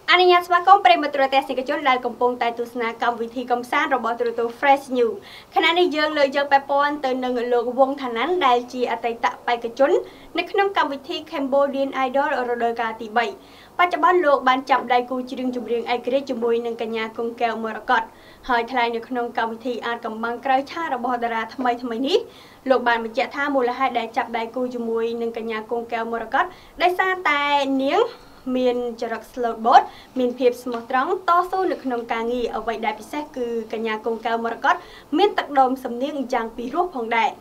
អនុញ្ញាតស្វាគមន៍ប្រិមត្តទូរទស្សនិកជនដែលកំពុងតែទស្សនាកម្មវិធីកំសាន្តរបស់ទូរទស្សន៍ Fresh News ខណៈនេះយើងលើកយកពាក់ព័ន្ធទៅនឹងលោកវងឋាន័នដែលជាអតីតបេក្ខជននៅក្នុងកម្មវិធី Cambodian Idol រដូវកាលទី3បច្ចុប្បន្នលោកបានចាប់ដៃគូច្រៀងចម្រៀងឯករាជ្យជាមួយនឹងកញ្ញាគង់កែវមរកតហើយថ្លែងនៅក្នុងកម្មវិធីអាចកំបាំងក្រៅឆាករបស់តារាថ្មីនេះលោកបានបញ្ជាក់ថាមូលហេតុដែលចាប់ដៃគូជាមួយនឹងកញ្ញាគង់កែវមរកតដោយសារតែនាងមានចរិត slow boat មានភាពស្មោះត្រង់តស៊ូនៅក្នុងការងារអ្វីដែលពិសេសគឺកញ្ញាគង់កែវមរកតមានទឹកដមសំនៀងយ៉ាងពីរោះផងដែរ